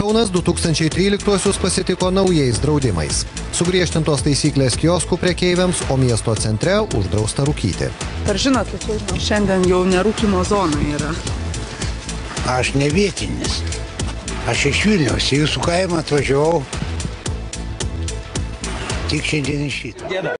Kaunas 2013 pasitiko naujais draudimais. Sugriežtintos taisyklės kioskų prekeiviams, o miesto centre uždrausta rūkyti. Ar žinot, šiandien jau nerūkymo zona yra? Aš ne vietinis. Aš iš Vilniaus, į jūsų kaimą atvažiavau tik šiandien iš šito.